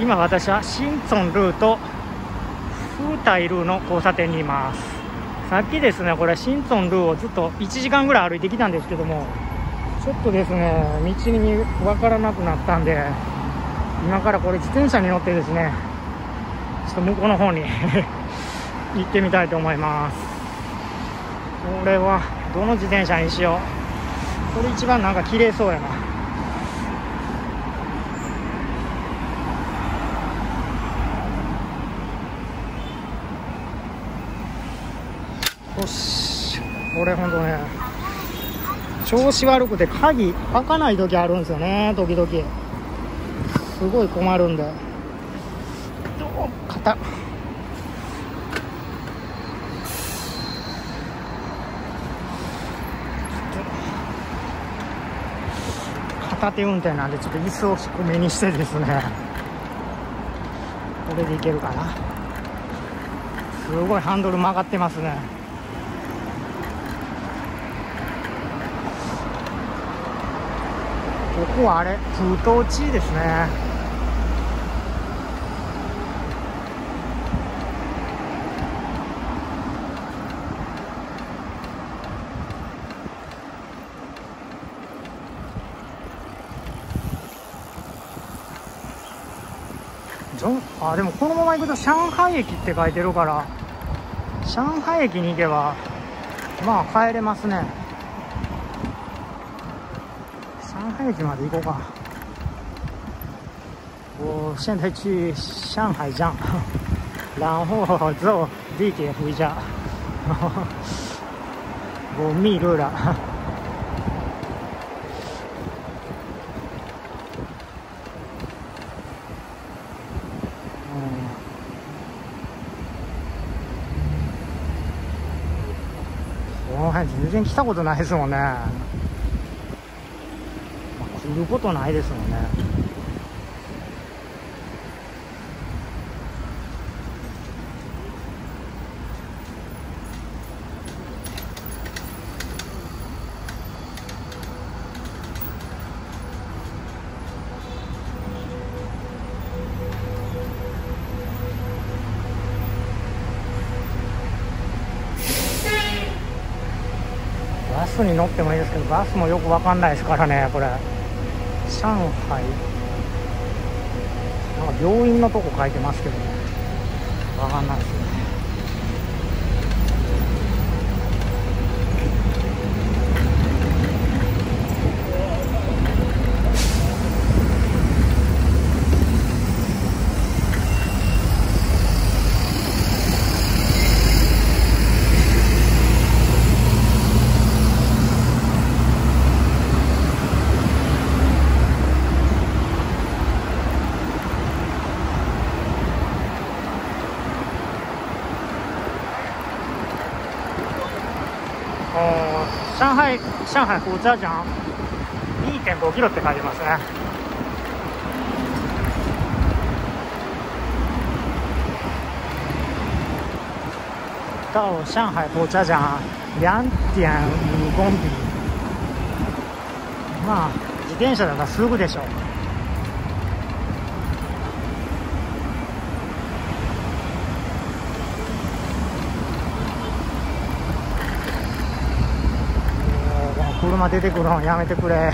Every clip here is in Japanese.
今私はシンツォンルーとフータイルーの交差点にいます。さっきですね、これシンツォンルーをずっと1時間ぐらい歩いてきたんですけども、ちょっとですね道に分からなくなったんで、今からこれ自転車に乗ってですね、ちょっと向こうの方に行ってみたいと思います。これはどの自転車にしよう。これ一番なんか綺麗そうやな。よし、これほんとね調子悪くて鍵開かない時あるんですよね。時々すごい困るんで、肩片手運転なんで、ちょっと椅子を低めにしてですね、これでいけるかな。すごいハンドル曲がってますね。ここはあれ風頭地ですね。でもこのまま行くと上海駅って書いてるから、上海駅に行けばまあ帰れますね。上海駅まで行こうか。我现在去上海站，然后坐地铁回家。我迷路了。この辺全然来たことないですもんね。来ることないですもんね。バスに乗ってもいいですけど、バスもよくわかんないですからね。これ上海なんか病院のとこ書いてますけどね、わかんないですね。上海火車站 2.5 キロって書いてますね。到上海火車站 2.5 公里。まあ自転車だからすぐでしょう。車出てくるのやめてくれ。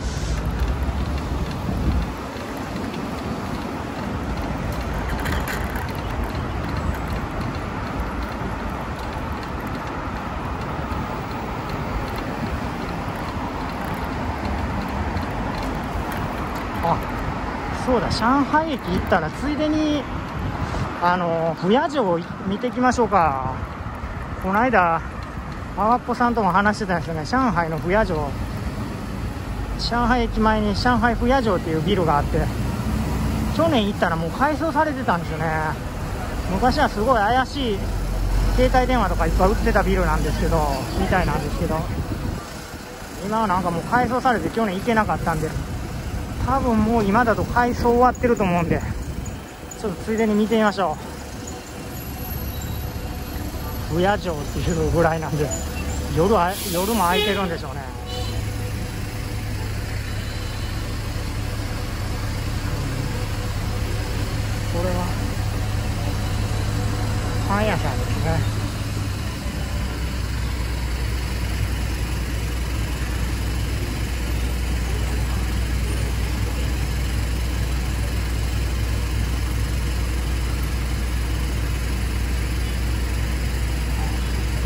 あ、そうだ、上海駅行ったらついでに不夜城見てきましょうか。この間阿波っぽさんとも話してたんですよね。上海の不夜城、上海駅前に上海不夜城っていうビルがあって、去年行ったらもう改装されてたんですよね。昔はすごい怪しい携帯電話とかいっぱい売ってたビルなんですけど、みたいなんですけど、今はなんかもう改装されて去年行けなかったんで、多分もう今だと改装終わってると思うんで、ちょっとついでに見てみましょう。不夜城っていうぐらいなんで、夜も空いてるんでしょうね。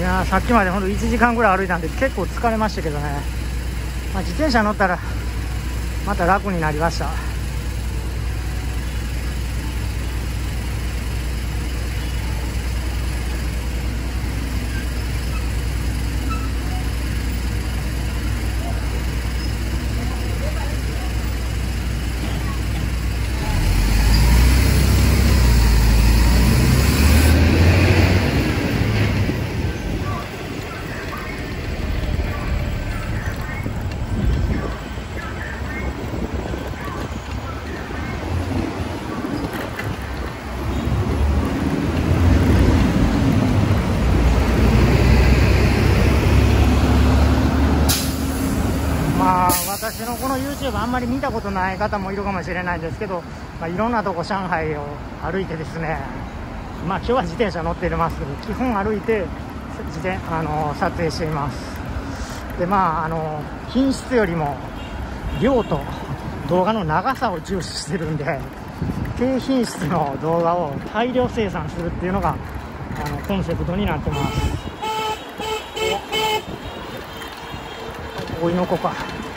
やー、さっきまでほんと1時間ぐらい歩いたんで結構疲れましたけどね、自転車乗ったらまた楽になりました。私のこの YouTube あんまり見たことない方もいるかもしれないんですけど、いろんなとこ上海を歩いてですね、今日は自転車乗ってますけど、基本歩いて撮影しています。で品質よりも量と動画の長さを重視してるんで、低品質の動画を大量生産するっていうのがコンセプトになってます。追いの子か。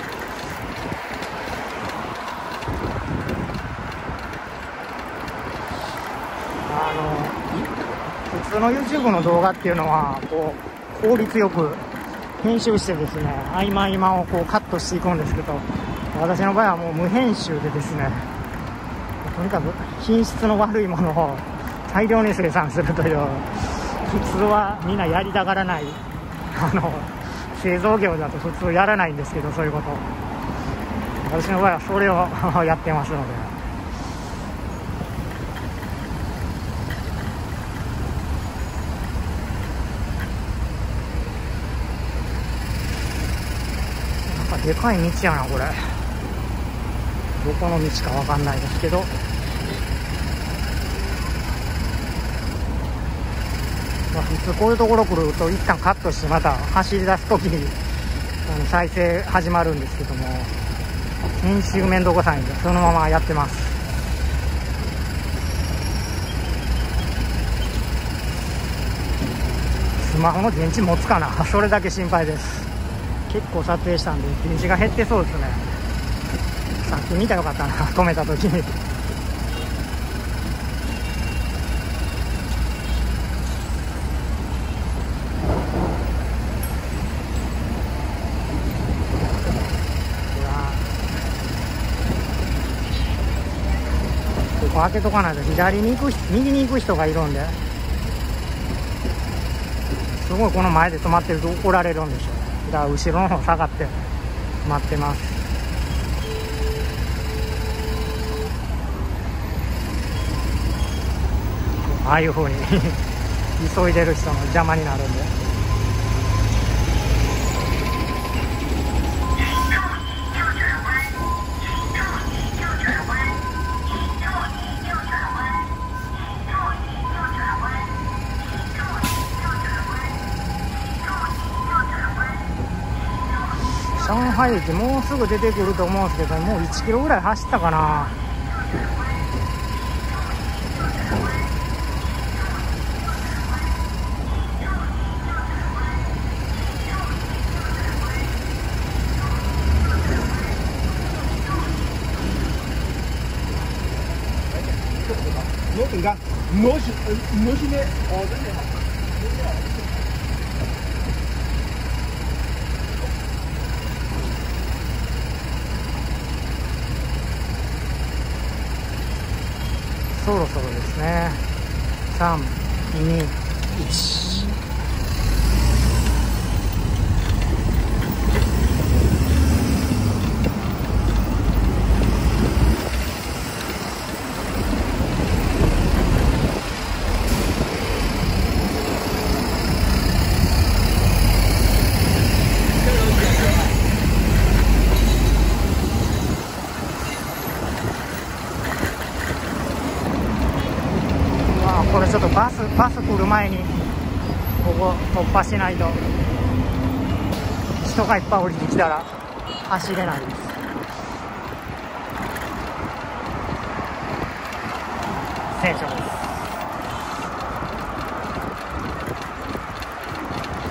普通の YouTube の動画っていうのはこう効率よく編集してですね、合間をこうカットしていくんですけど、私の場合はもう無編集でですね、とにかく品質の悪いものを大量に生産するという、普通はみんなやりたがらない製造業だと普通やらないんですけど、そういうこと、私の場合はそれをやってますので。でかい道やな、これ。どこの道かわかんないですけど、普通こういうところ来ると一旦カットしてまた走り出すときに再生始まるんですけども、編集めんどくさいんでそのままやってます。スマホの電池持つかな、それだけ心配です。結構撮影したんで電池が減ってそうですね。さっき見たらよかったな、止めた時に。ここ開けとかないと左に行く右に行く人がいるんで、すごいこの前で止まってると怒られるんでしょ。だから後ろの方下がって待ってます。ああいう風に急いでる人の邪魔になるんで。上海駅もうすぐ出てくると思うんですけど、もう1キロぐらい走ったかな。そろそろですね。3、2、1。これちょっとバス来る前にここ突破しないと、人がいっぱい降りてきたら走れないです。成長です。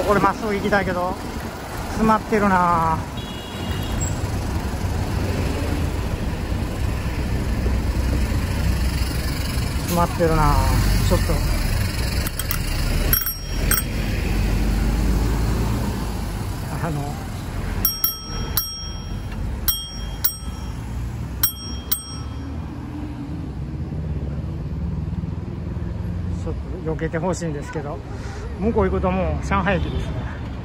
これまっすぐ行きたいけど詰まってるな。詰まってるな。ちょっとちょっと避けてほしいんですけど、向こう行くともう上海駅ですね。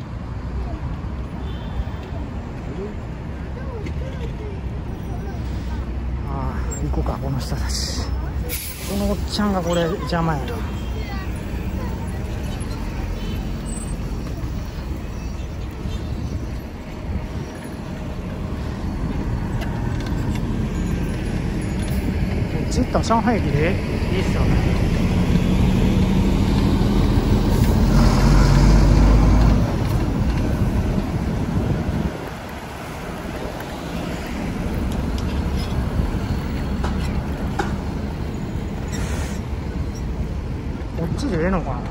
ああ、行こうか、この人たち。このおっちゃんがこれ邪魔やな。こっち行ったら上海駅でいいっすよね。こっちでええのかな。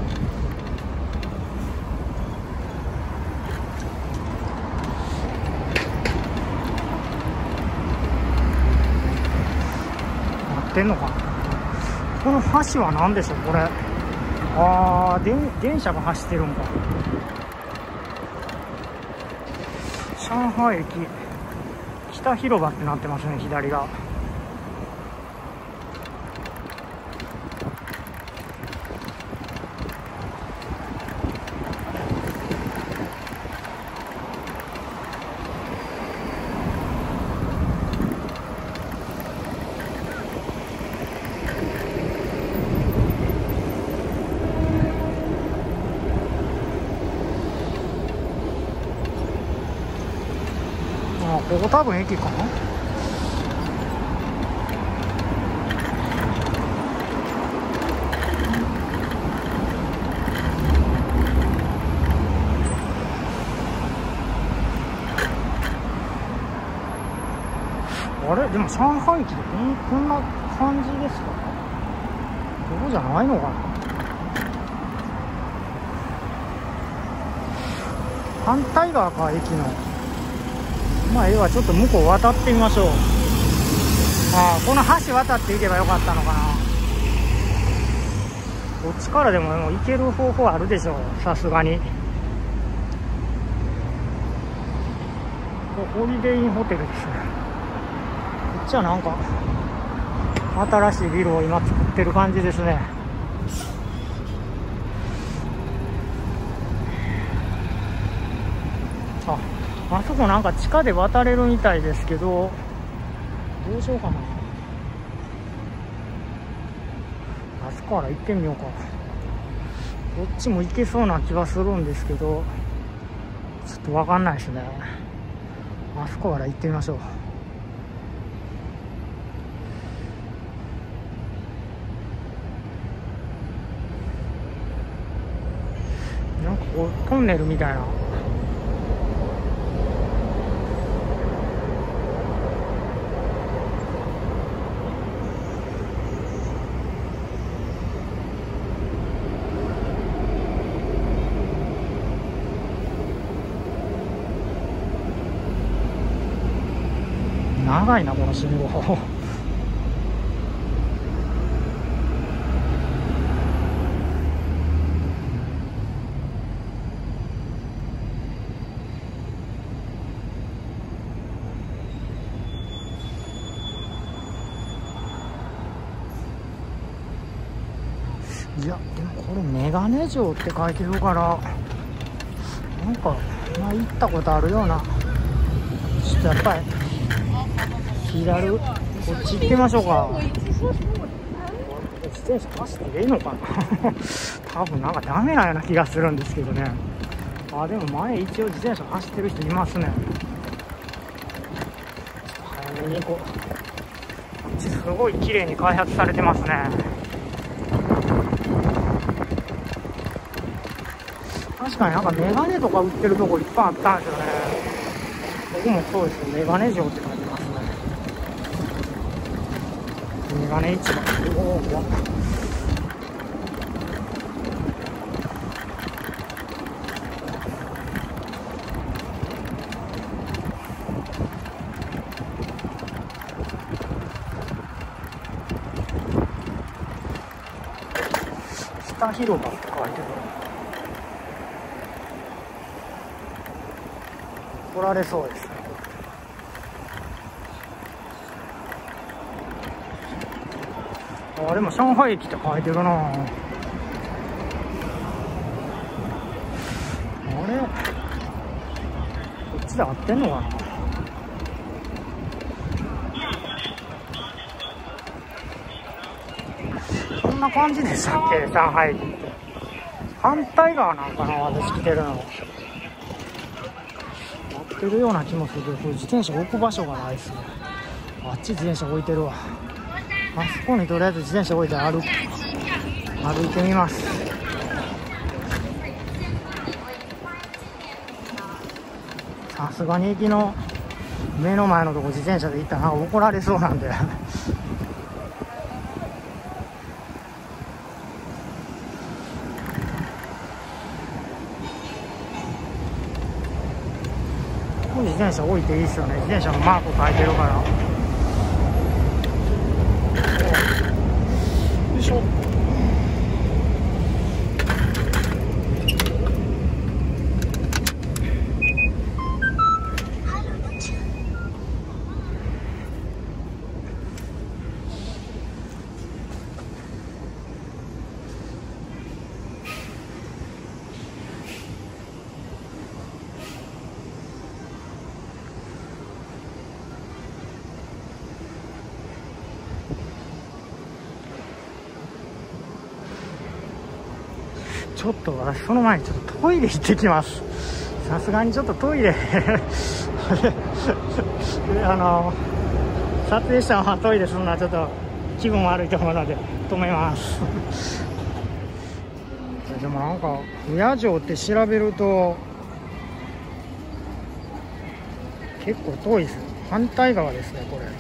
なってんのかな。この橋は何でしょうこれ。ああ、電車が走ってるんか。上海駅北広場ってなってますね、左が。ここ多分駅かな。あれでも上海駅でこんな感じですか。ここじゃないのかな。反対側か駅の。まあ、ちょっと向こう渡ってみましょう。ああ、この橋渡っていけばよかったのかな。こっちからでも行ける方法あるでしょう、さすがに。ホリデーインホテルですね。こっちはなんか新しいビルを今作ってる感じですね。あそこなんか地下で渡れるみたいですけど、どうしようかな。あそこから行ってみようか。こっちも行けそうな気はするんですけど、ちょっと分かんないですね。あそこから行ってみましょう。なんかこうトンネルみたいな。長いなこの信号。いやでもこれメガネ城って書いてるから、なんか前行ったことあるような。ちょっとやっぱり左こっち行ってみましょうか。自転車走っていいのかな。多分なんかダメなような気がするんですけどね。あ、でも前一応自転車走ってる人いますね。ちょっと早めに行こう。こっちすごい綺麗に開発されてますね。確かになんかメガネとか売ってるとこいっぱいあったんですよね。僕もそうですよ。メガネ城って書いてますね。メガネ市場。おー、 北広場って書いてる。来られそうですね。あ、でも上海駅って書いてるな。あれ、こっちで合ってんのかな。こんな感じでしたっけ、上海駅って。反対側なんかな、私来てるの。やってるような気もするけど、これ自転車置く場所がないですね。あっち自転車置いてるわ。あそこにとりあえず自転車置いて歩いてみます。さすがに駅の目の前のとこ自転車で行ったら怒られそうなんで自転車置いていいっすよね。自転車のマーク書いてるから。よいしょ。ちょっと私その前にちょっとトイレ行ってきます。さすがにちょっとトイレ撮影したままトイレするのはちょっと気分悪いと思うので止めますでもなんか不夜城って調べると結構遠いです。反対側ですねこれ。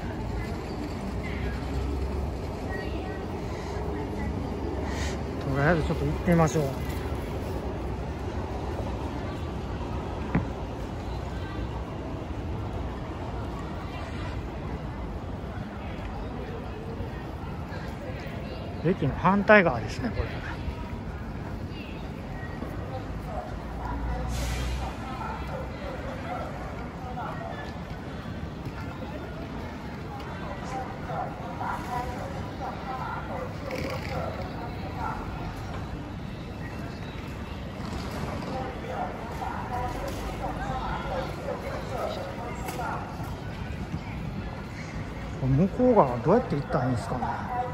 とりあえずちょっと行ってみましょう。駅の反対側ですねこれ。向こう側どうやって行ったらいいんですかね。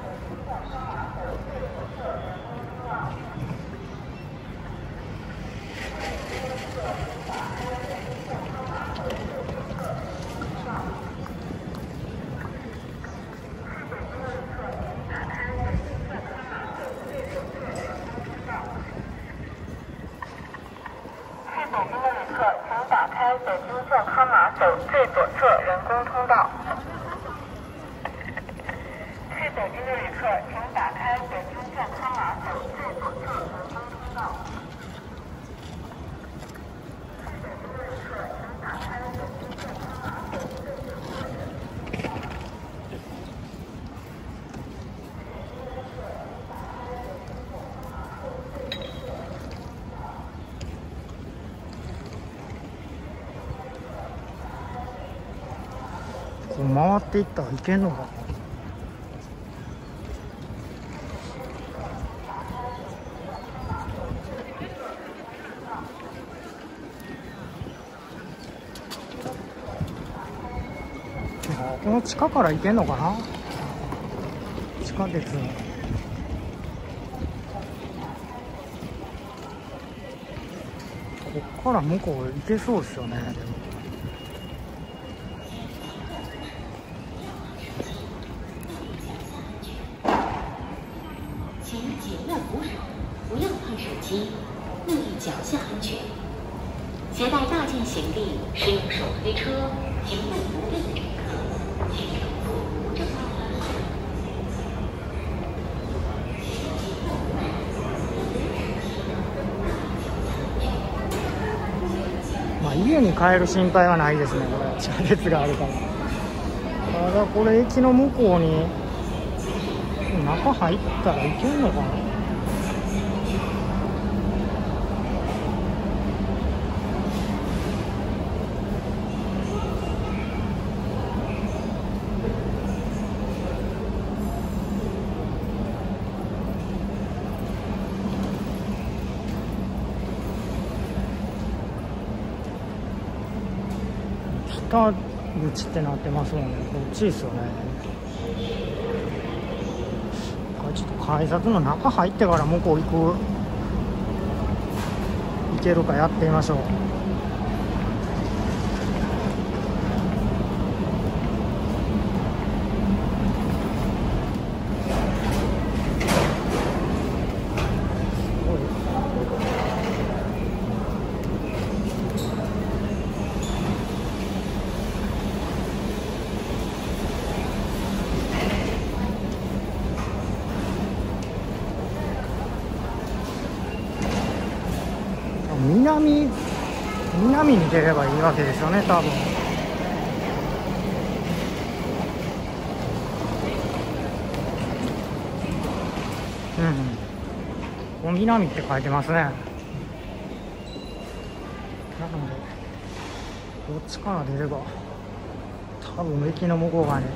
こう回っていったらいけんのかな。この地下から行けんのかな。地下鉄こっから向こう行けそうですよね。でも注意脚下安全。携带大件行李、使用手推车、行动不便的乘客，请乘坐无障碍班。 まあ家に帰る心配はないですね。これ地下鉄があるから。ただこれ駅の向こうに中入ったらいけんのかな。 北口ってなってますもんね。こっちですよね。これちょっと改札の中入ってから向こう行けるかやってみましょう。南に出ればいいわけですよね、多分。うん、南って書いてますね。なのでこっちから出れば多分駅の向こう側に。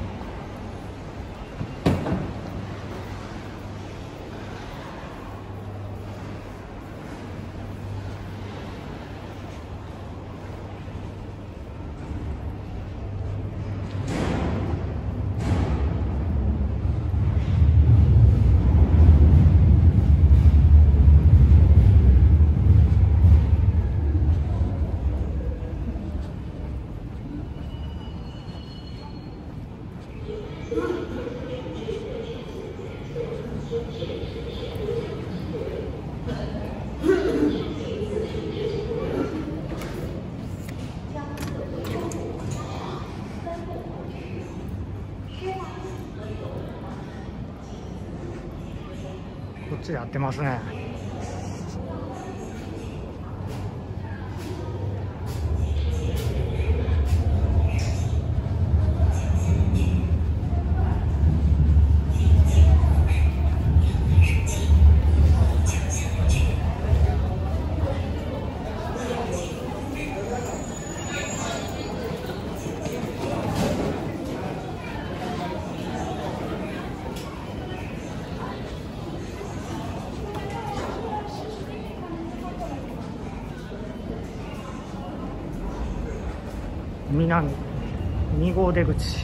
こっちでやってますね。南2号出口。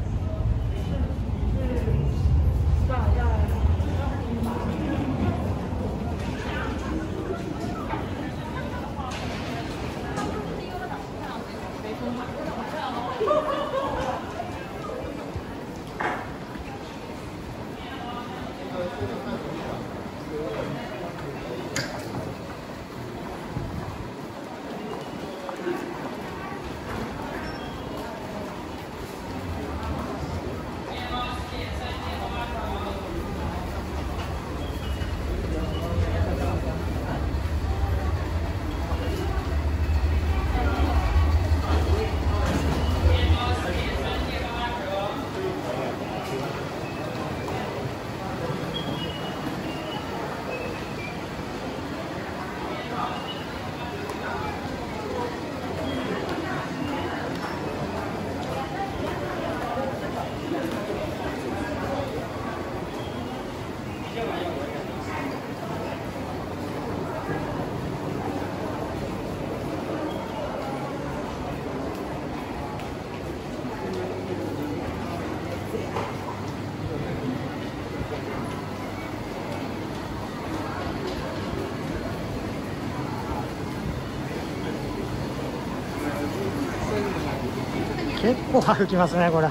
結構歩きますね、これ。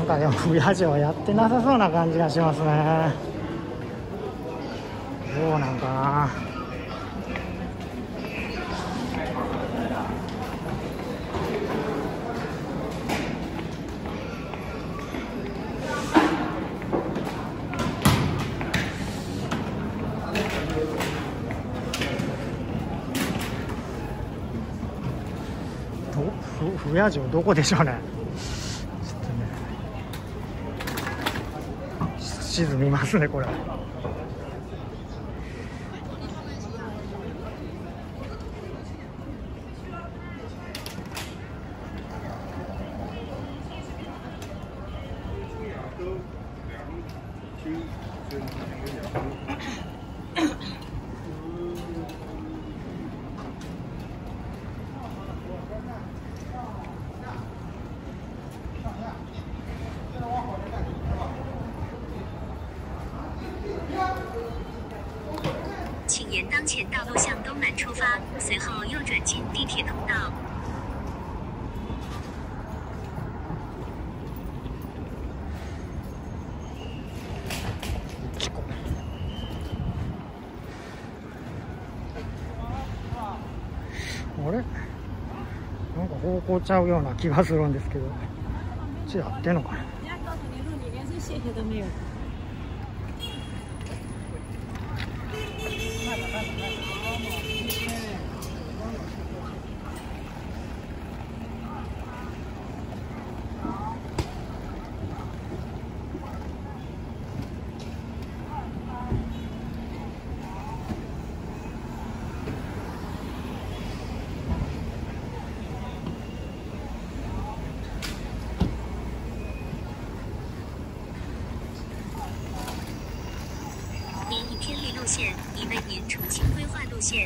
かでも不夜城やってなさそうな感じがしますね。どうなんかな。不夜城どこでしょうね。ちょっとね、地図見ますねこれ。 请沿当前道路向东南出发，随后右转进地铁通道。 あれなんか方向ちゃうような気がするんですけど、こっちやってんのかな。 您已偏离路线，已为您重新规划路线。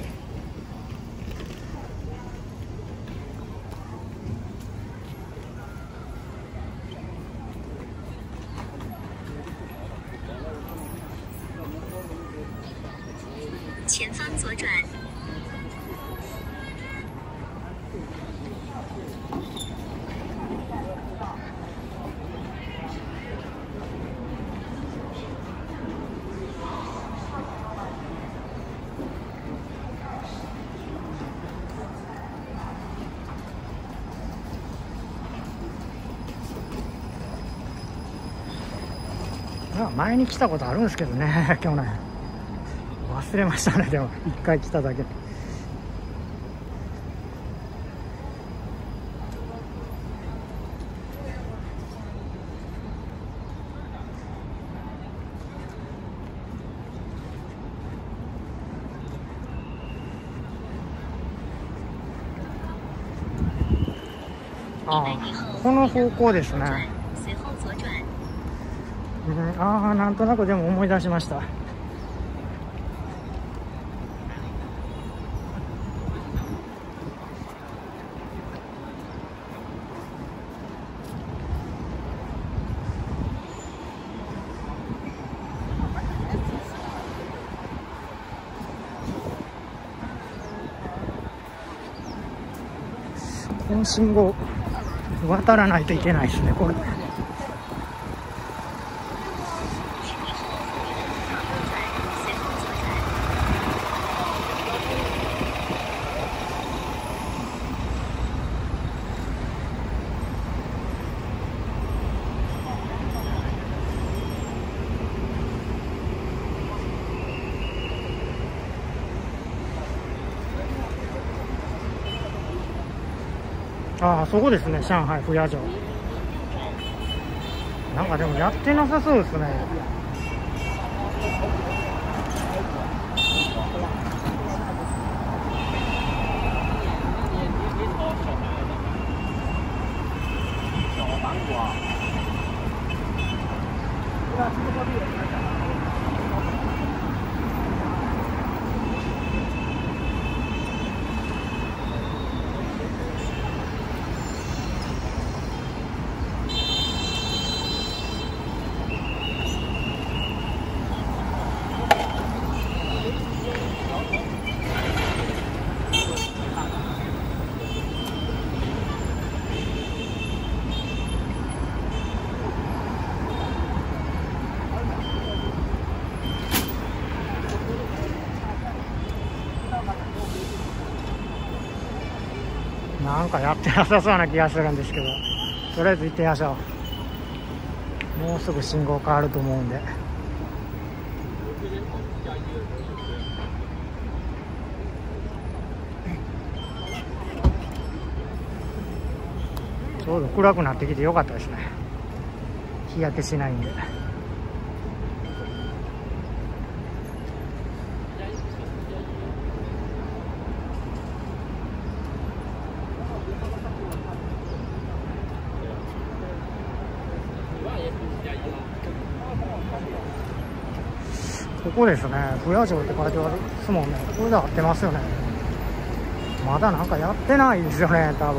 前方左转。 前に来たことあるんですけどね、去年忘れましたね。でも一回来ただけ。ああ、この方向ですね。ああ、なんとなくでも思い出しました。この信号渡らないといけないですね、これ。ああ、そこですね、上海不夜城。なんかでもやってなさそうですね。 なんかやってなさそうな気がするんですけど、とりあえず行ってみましょう。もうすぐ信号変わると思うんで。ちょうど暗くなってきてよかったですね。日焼けしないんで。ここですね。不夜城って書いてあるですもんね。これで合ってますよね。まだなんかやってないですよね、多分。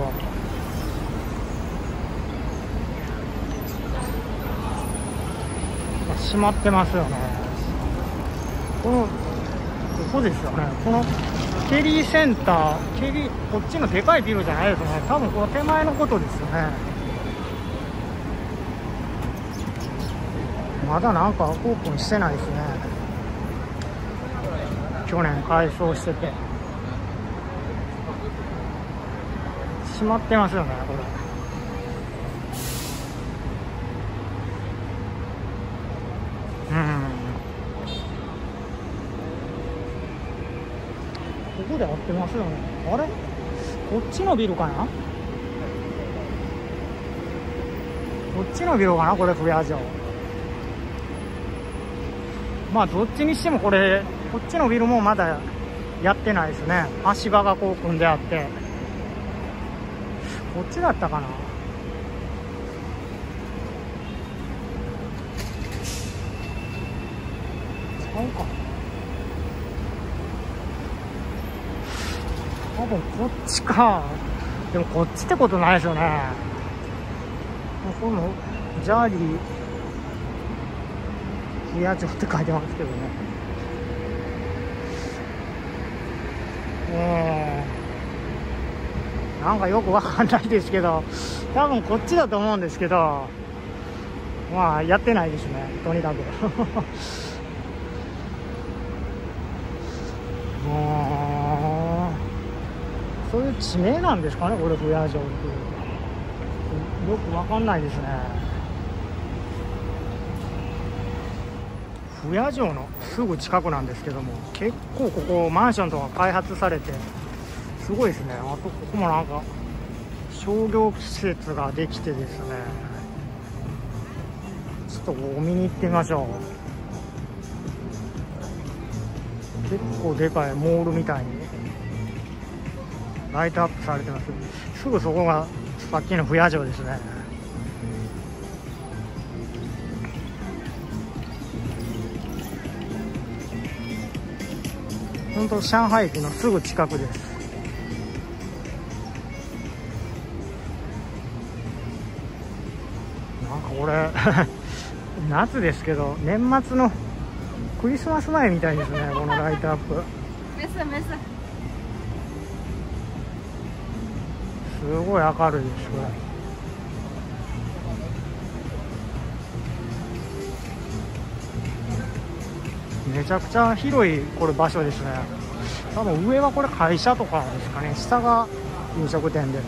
閉まってますよね。ここですよね。このケリーセンター、こっちのでかいビルじゃないですね。多分この手前のことですよね。まだなんかオープンしてないですね。去年改装してて閉まってますよね、これ。ここで合ってますよね。あれ、こっちのビルかな、こっちのビルかな、これ不夜城。まあどっちにしてもこれ、こっちのビルもまだやってないですね。足場がこう組んであって。こっちだったかな。違うか。多分こっちか。でもこっちってことないですよね。このジャーリー不夜城って書いてますけどね。なんかよくわかんないですけど、多分こっちだと思うんですけど、まあやってないですね、とにかく。そういう地名なんですかね、これ不夜城って。よくわかんないですね。不夜城のすぐ近くなんですけども、結構ここマンションとか開発されてすごいですね。あとここもなんか商業施設ができてですね、ちょっとここ見に行ってみましょう。結構でかいモールみたいにライトアップされてます。すぐそこがさっきの不夜城ですね。本当上海駅のすぐ近くです。なんかこれ夏ですけど年末のクリスマス前みたいですね、このライトアップ。すごい明るいです、これ。めちゃくちゃ広いこれ場所ですね。多分上はこれ会社とかですかね、下が飲食店で。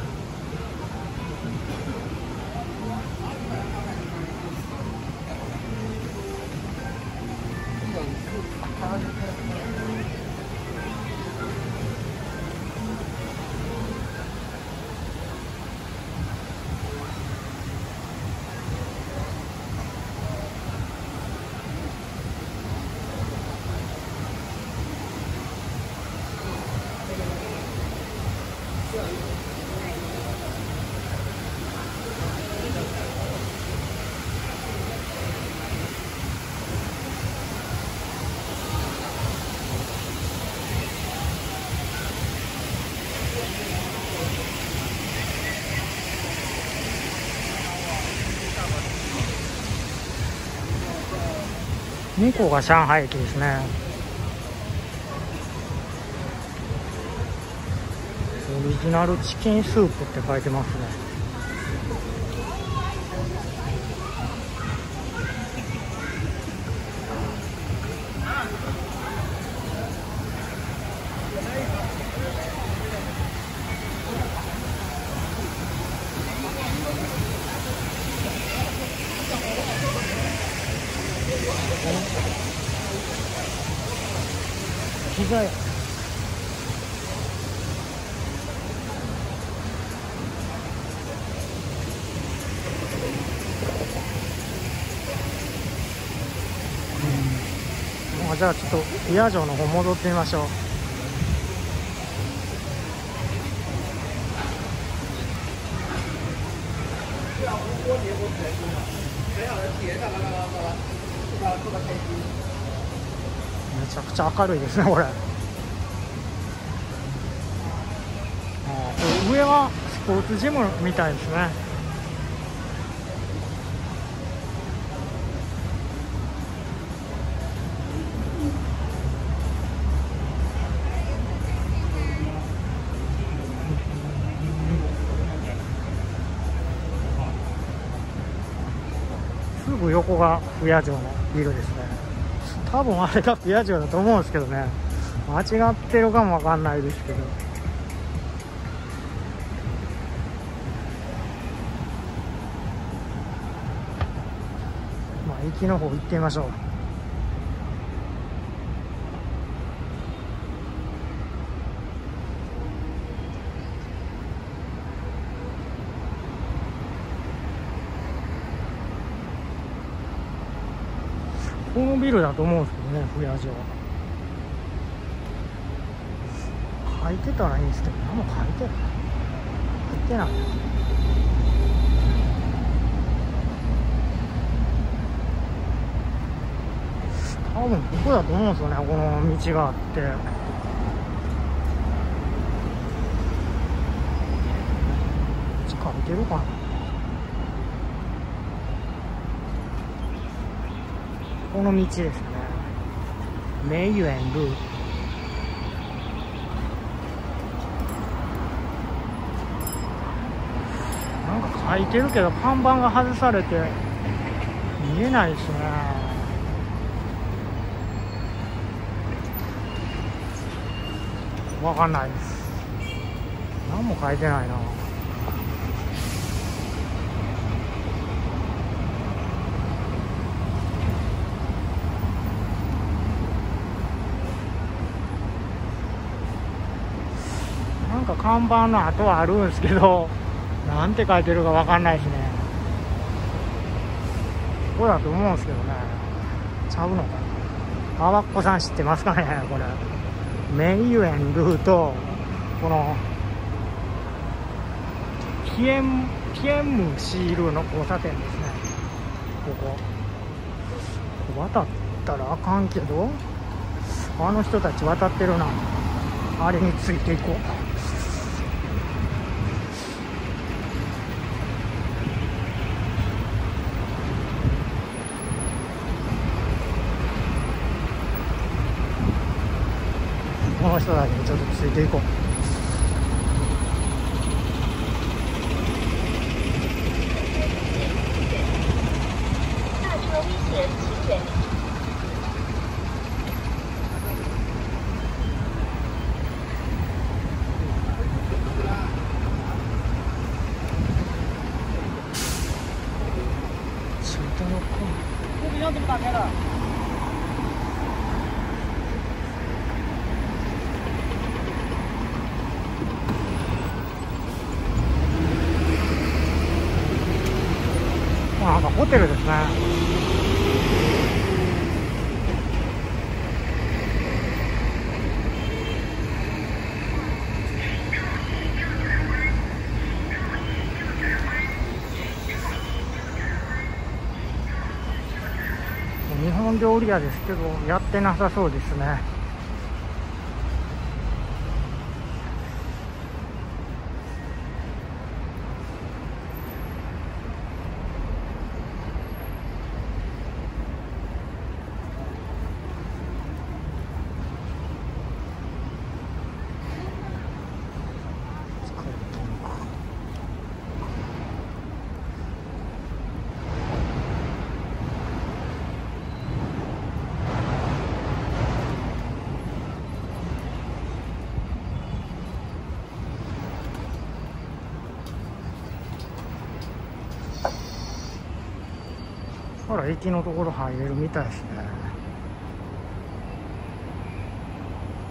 向こうが上海駅ですね。オリジナルチキンスープって書いてますね。 膝や。じゃあちょっと不夜城の方戻ってみましょう。めちゃくちゃ明るいですねこれ。上はスポーツジムみたいですね。すぐ横が不夜城のビルですね。多分あれが不夜城だと思うんですけどね。間違ってるかもわかんないですけど。まあ駅の方行ってみましょう。このビルだと思うんですけどね、不夜城。書いてたらいいんですけど、何も書いてない。書いてない。多分ここだと思うんですよね、この道があって。書いてるかな。この道ですね。梅園路。なんか書いてるけど看板が外されて見えないですね。わかんないです。何も書いてないな。なんか看板の跡はあるんですけど、なんて書いてるかわかんないですね。ここだと思うんですけどね。ちゃうのかな。あわっこさん知ってますかねこれ。梅園路とこのピエンムシールの交差点ですね。ここ渡ったらあかんけど、あの人たち渡ってるな。あれについていこう。この人たちにちょっとついていこう。なんかホテルですね。日本料理屋ですけどやってなさそうですね。ほら駅のところ入れるみたいですね。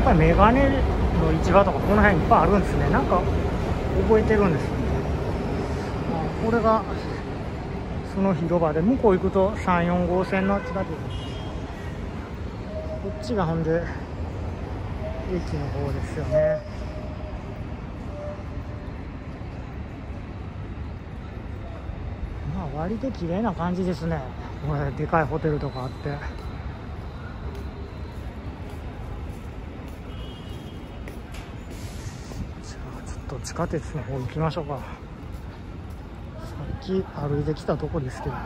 ぱりメガネの市場とかこの辺いっぱいあるんですね。なんか覚えてるんですよね。これがその広場で、向こう行くと3、4号線の近く、こっちがほんで駅の方ですよね。まあ割と綺麗な感じですね。これでかいホテルとかあって。ちょっと地下鉄の方行きましょうか。さっき歩いてきたとこですけどね。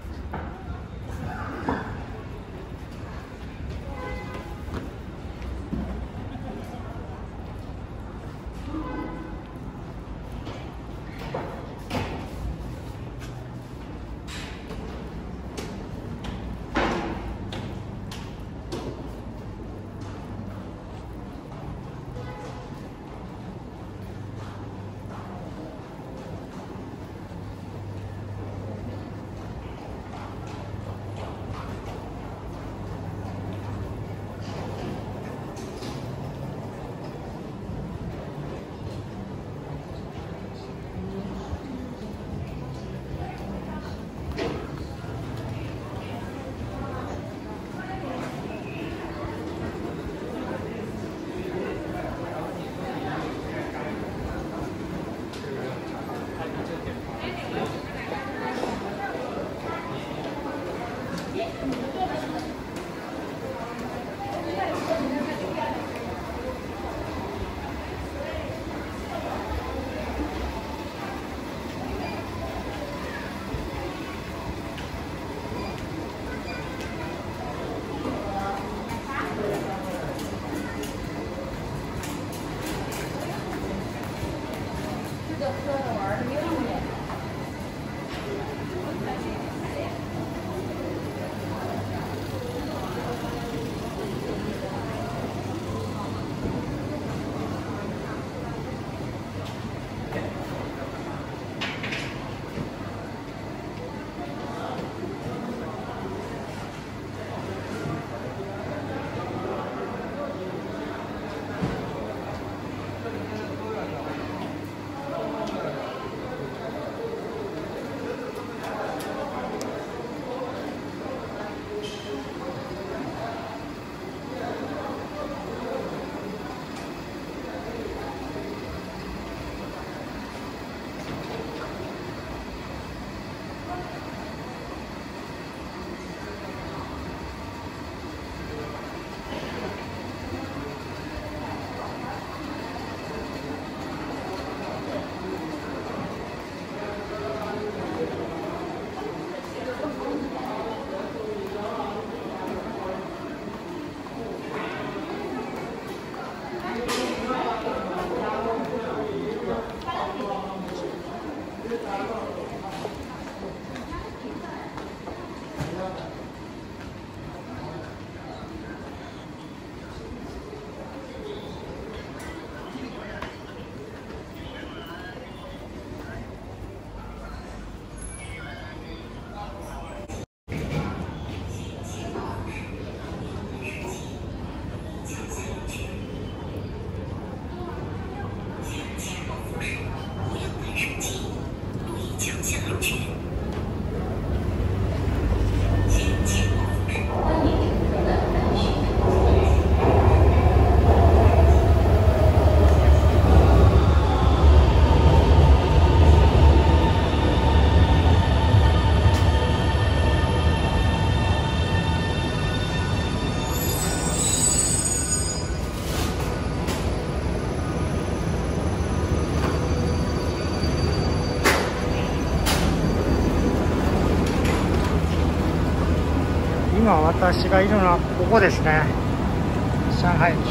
今私がいるのはここですね。上海駅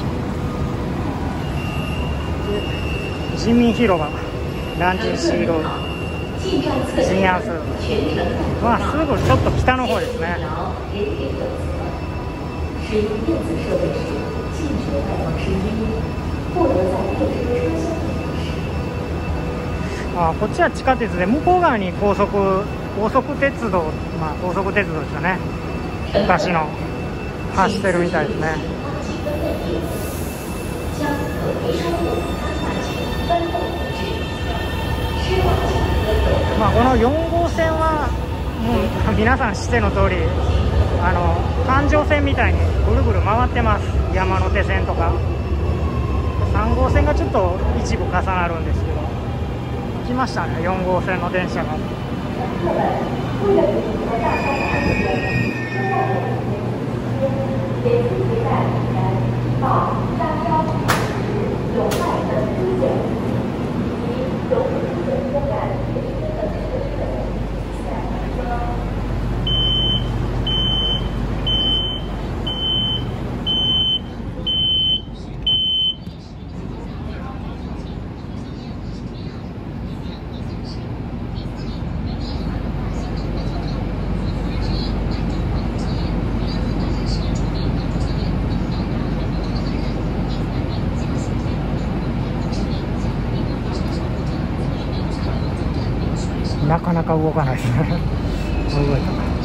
で人民広場、南京西路、新安寺、まあすぐちょっと北の方ですね。あ、こっちは地下鉄で、向こう側に高速鉄道、まあ高速鉄道ですよね。 昔の走ってるみたいですね。 まあこの4号線はもう皆さん知っての通り環状線みたいにぐるぐる回ってます。山手線とか3号線がちょっと一部重なるんですけど、来ましたね4号線の電車が。なかなか動かないですね。動いた。